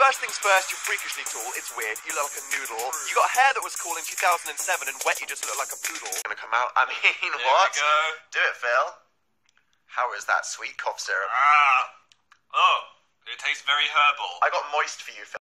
First things first, you're freakishly tall. It's weird. You look like a noodle. You got hair that was cool in 2007, and wet you just look like a poodle. Gonna come out. I mean, There what? we go. Do it, Phil. How is that sweet cough syrup? Ah. Oh, it tastes very herbal. I got moist for you, Phil.